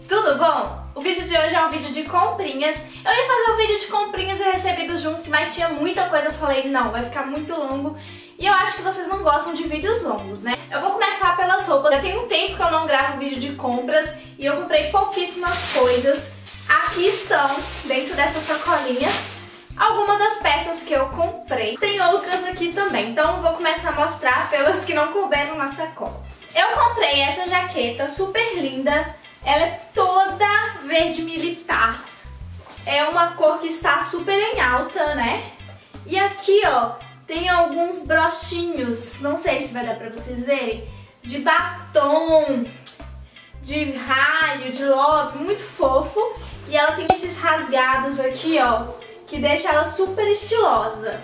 Tudo bom? O vídeo de hoje é um vídeo de comprinhas. Eu ia fazer um vídeo de comprinhas e recebidos juntos, mas tinha muita coisa. Eu falei, não, vai ficar muito longo. E eu acho que vocês não gostam de vídeos longos, né? Eu vou começar pelas roupas. Já tem um tempo que eu não gravo vídeo de compras e eu comprei pouquíssimas coisas. Aqui estão, dentro dessa sacolinha, algumas das peças que eu comprei. Tem outras aqui também, então eu vou começar a mostrar pelas que não couberam na sacola. Eu comprei essa jaqueta super linda. Ela é toda verde militar. É uma cor que está super em alta, né? E aqui, ó, tem alguns brochinhos, não sei se vai dar pra vocês verem, de batom, de raio, de love, muito fofo. E ela tem esses rasgados aqui, ó, que deixa ela super estilosa.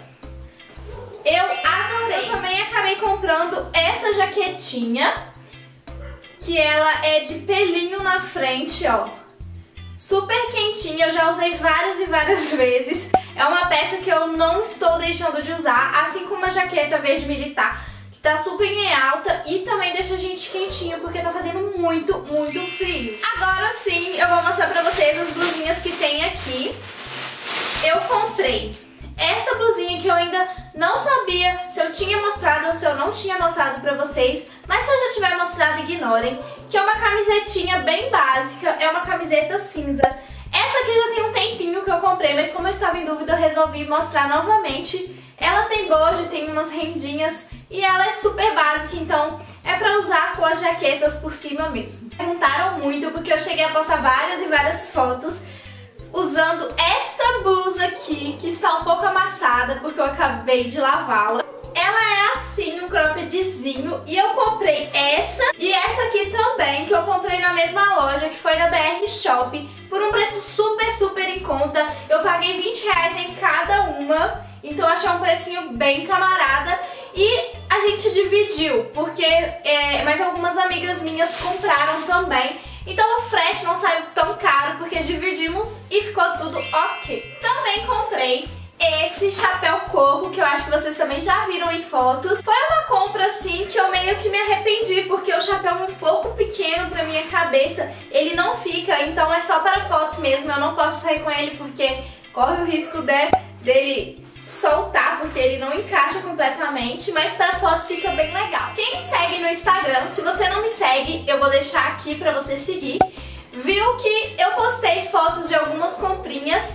Eu adorei. Eu também acabei comprando essa jaquetinha, que ela é de pelinho na frente, ó. Super quentinha, eu já usei várias e várias vezes. É uma peça que eu não estou deixando de usar, assim como a jaqueta verde militar, que tá super em alta e também deixa a gente quentinho, porque tá fazendo muito, muito frio. Agora sim, eu vou mostrar pra vocês as blusinhas que tem aqui. Eu comprei esta blusinha que eu ainda não sabia se eu tinha mostrado ou se eu não tinha mostrado pra vocês, mas se eu já tiver mostrado, ignorem, que é uma camisetinha bem básica, é uma camiseta cinza. Essa aqui já tem um tempinho que eu comprei, mas como eu estava em dúvida, eu resolvi mostrar novamente. Ela tem bojo, tem umas rendinhas e ela é super básica, então é pra usar com as jaquetas por cima mesmo. Perguntaram muito porque eu cheguei a postar várias e várias fotos usando esta blusa aqui, que está um pouco amassada porque eu acabei de lavá-la. Ela é assim, um croppedzinho, e eu comprei essa e essa aqui também, que eu comprei na mesma loja, que foi na BR Shop, por um preço super, super em conta. Eu paguei R$20 em cada uma, então eu achei um precinho bem camarada. E a gente dividiu, porque mais algumas amigas minhas compraram também. Então o frete não saiu tão caro, porque dividimos e ficou tudo ok. Também comprei esse chapéu coco, que eu acho que vocês também já viram em fotos. Foi uma compra assim que eu meio que me arrependi, porque o chapéu é um pouco pequeno pra minha cabeça. Ele não fica, então é só para fotos mesmo. Eu não posso sair com ele porque corre o risco dele soltar, porque ele não encaixa completamente, mas para fotos fica bem legal. Quem me segue no Instagram, se você não me segue, eu vou deixar aqui para você seguir, viu que eu postei fotos de algumas comprinhas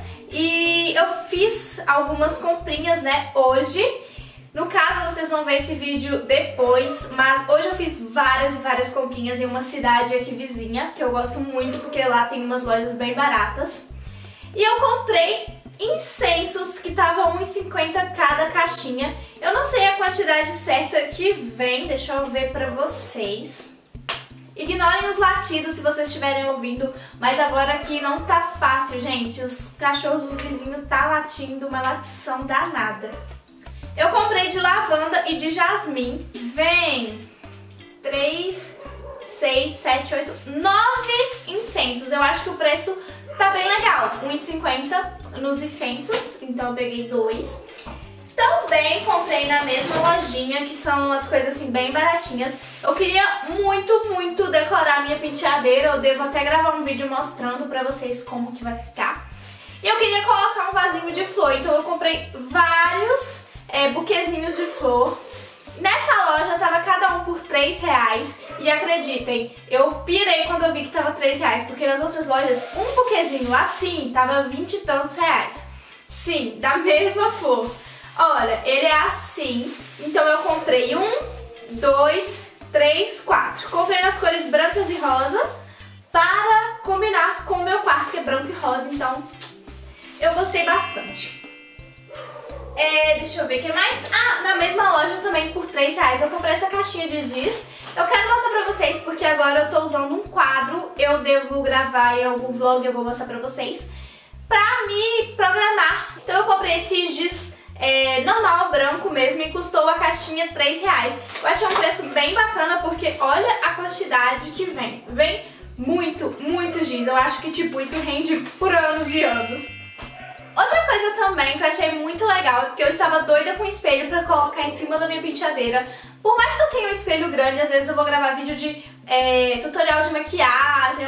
e eu fiz algumas comprinhas, né, hoje. No caso, vocês vão ver esse vídeo depois, mas hoje eu fiz várias e várias comprinhas em uma cidade aqui vizinha, que eu gosto muito porque lá tem umas lojas bem baratas. E eu comprei incensos, que tava R$1,50 cada caixinha. Eu não sei a quantidade certa que vem, deixa eu ver pra vocês. Ignorem os latidos se vocês estiverem ouvindo, mas agora aqui não tá fácil, gente. Os cachorros do vizinho tá latindo, uma latição danada. Eu comprei de lavanda e de jasmim. Vem 3, 6, 7, 8, 9 incensos. Eu acho que o preço tá bem legal, R$1,50 nos incensos, então eu peguei 2. Também comprei na mesma lojinha, que são umas coisas assim bem baratinhas. Eu queria muito, muito decorar a minha penteadeira, eu devo até gravar um vídeo mostrando pra vocês como que vai ficar. E eu queria colocar um vasinho de flor, então eu comprei vários buquezinhos de flor. Nessa loja tava cada um por R$3 e acreditem, eu pirei quando eu vi que tava R$3, porque nas outras lojas um buquezinho assim tava 20 e tantos reais. Sim, da mesma flor. Olha, ele é assim, então eu comprei 1, 2, 3, 4. Comprei nas cores brancas e rosa para combinar com o meu quarto, que é branco e rosa, então eu gostei bastante. Deixa eu ver o que mais. Ah, na mesma loja também por R$3 eu comprei essa caixinha de giz. Eu quero mostrar pra vocês porque agora eu tô usando um quadro. Eu devo gravar em algum vlog, eu vou mostrar pra vocês, pra me programar. Então eu comprei esse giz normal, branco mesmo, e custou a caixinha R$3. Eu achei um preço bem bacana porque olha a quantidade que vem. Vem muito, muito giz. Eu acho que tipo isso rende por anos e anos. Outra coisa também que eu achei muito legal é porque eu estava doida com um espelho pra colocar em cima da minha penteadeira. Por mais que eu tenha um espelho grande, às vezes eu vou gravar vídeo de tutorial de maquiagem,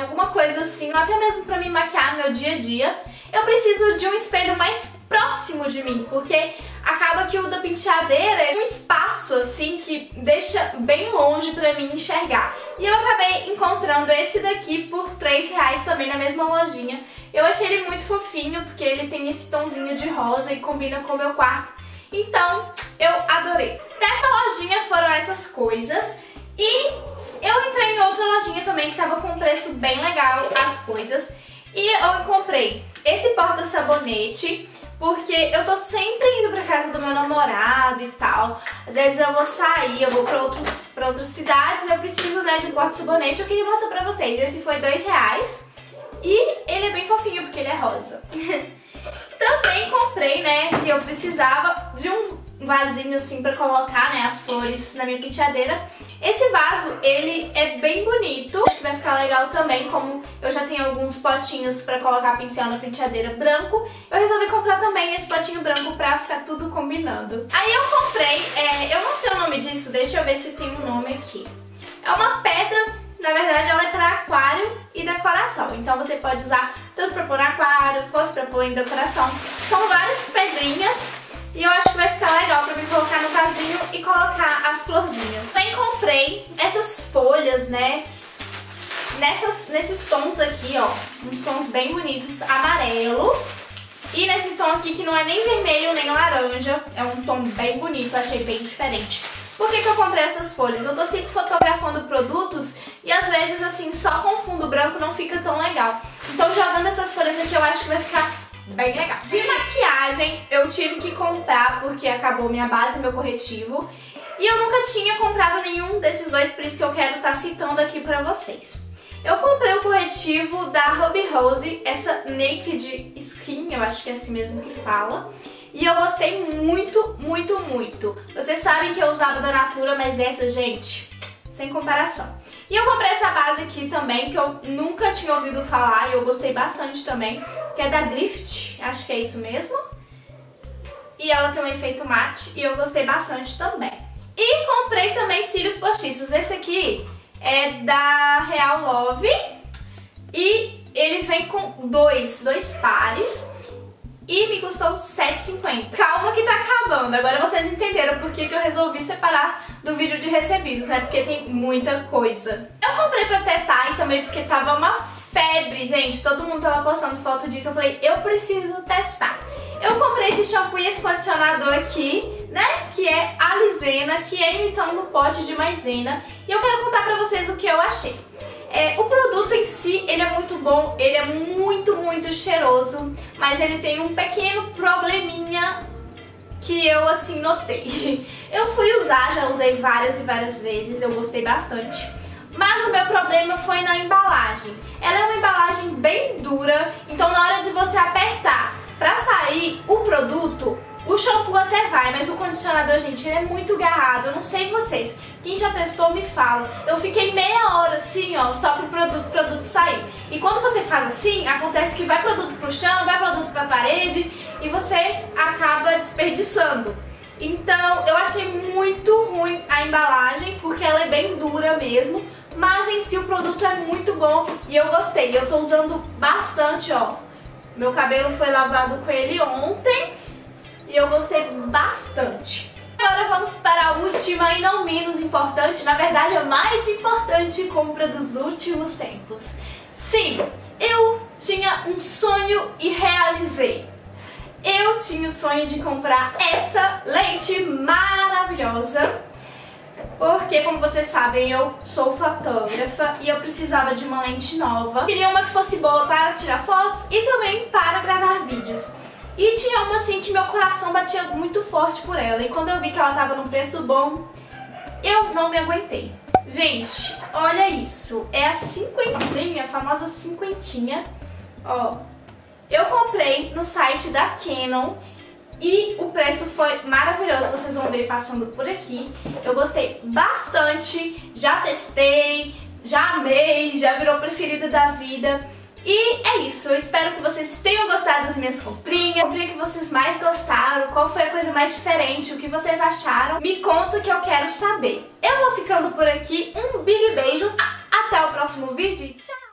alguma coisa assim, ou até mesmo pra me maquiar no meu dia a dia, eu preciso de um espelho mais próximo de mim, porque acaba que o da penteadeira é um espaço assim que deixa bem longe pra mim enxergar. E eu acabei encontrando esse daqui por R$3 também na mesma lojinha. Eu achei ele muito fofinho, porque ele tem esse tonzinho de rosa e combina com o meu quarto. Então, eu adorei. Dessa lojinha foram essas coisas. E eu entrei em outra lojinha também que tava com um preço bem legal as coisas. E eu comprei esse porta-sabonete, porque eu tô sempre indo pra casa do meu namorado e tal. Às vezes eu vou sair, eu vou pra outras cidades e eu preciso, né, de um porta-sabonete. Eu queria mostrar pra vocês. Esse foi R$2 e ele é bem fofinho porque ele é rosa. Também comprei, né, que eu precisava de um vasinho assim pra colocar, né, as flores na minha penteadeira. Esse vaso, ele é bem bonito, acho que vai ficar legal também, como eu já tenho alguns potinhos pra colocar pincel na penteadeira branco, eu resolvi comprar também esse potinho branco pra ficar tudo combinando. Aí eu comprei, eu não sei o nome disso, deixa eu ver se tem um nome aqui. É uma pedra, na verdade ela é pra aquário e decoração, então você pode usar tanto pra pôr no aquário quanto pra pôr em decoração. São várias pedrinhas. E eu acho que vai ficar legal pra mim colocar no vasinho e colocar as florzinhas. Também comprei essas folhas, né, nesses tons aqui, ó. Uns tons bem bonitos, amarelo. E nesse tom aqui que não é nem vermelho nem laranja. É um tom bem bonito, achei bem diferente. Por que eu comprei essas folhas? Eu tô sempre fotografando produtos e às vezes assim, só com fundo branco não fica tão legal. Então jogando essas folhas aqui eu acho que vai ficar bem legal. De maquiagem eu tive que comprar porque acabou minha base e meu corretivo. E eu nunca tinha comprado nenhum desses dois, por isso que eu quero estar citando aqui pra vocês. Eu comprei o corretivo da Ruby Rose, essa Naked Skin, eu acho que é assim mesmo que fala. E eu gostei muito, muito, muito. Vocês sabem que eu usava da Natura, mas essa, gente, sem comparação. E eu comprei essa base aqui também, que eu nunca tinha ouvido falar e eu gostei bastante também, que é da Drift, acho que é isso mesmo. E ela tem um efeito mate e eu gostei bastante também. E comprei também cílios postiços. Esse aqui é da Real Love e ele vem com dois pares. E me custou R$7,50. Calma que tá acabando. Agora vocês entenderam por que eu resolvi separar do vídeo de recebidos, né? Porque tem muita coisa. Eu comprei pra testar e também porque tava uma febre, gente. Todo mundo tava postando foto disso. Eu falei, eu preciso testar. Eu comprei esse shampoo e esse condicionador aqui, né? Que é a Alizena, que é imitando o pote de maisena. E eu quero contar pra vocês o que eu achei. O produto em si, ele é muito bom, ele é muito, muito cheiroso, mas ele tem um pequeno probleminha que eu, assim, notei. Eu fui usar, já usei várias e várias vezes, eu gostei bastante. Mas o meu problema foi na embalagem. Ela é uma embalagem bem dura, então na hora de você apertar pra sair o produto, o shampoo até vai, mas o condicionador, gente, ele é muito garrado. Eu não sei vocês, quem já testou me fala. Eu fiquei meia hora assim, ó, só pro produto sair. E quando você faz assim, acontece que vai produto pro chão, vai produto pra parede e você acaba desperdiçando. Então, eu achei muito ruim a embalagem, porque ela é bem dura mesmo. Mas em si o produto é muito bom e eu gostei. Eu tô usando bastante, ó. Meu cabelo foi lavado com ele ontem. E eu gostei bastante. Agora vamos para a última e não menos importante, na verdade a mais importante compra dos últimos tempos. Sim, eu tinha um sonho e realizei. Eu tinha o sonho de comprar essa lente maravilhosa, porque como vocês sabem eu sou fotógrafa e eu precisava de uma lente nova. Queria uma que fosse boa para tirar fotos e também para gravar vídeos. E tinha uma assim que meu coração batia muito forte por ela. E quando eu vi que ela tava num preço bom, eu não me aguentei. Gente, olha isso. É a cinquentinha, a famosa cinquentinha. Ó, eu comprei no site da Canon e o preço foi maravilhoso. Vocês vão ver passando por aqui. Eu gostei bastante, já testei, já amei, já virou preferida da vida. E é isso, eu espero que vocês tenham gostado das minhas comprinhas. A comprinha que vocês mais gostaram, qual foi a coisa mais diferente, o que vocês acharam. Me conta que eu quero saber. Eu vou ficando por aqui, um big beijo, até o próximo vídeo, tchau!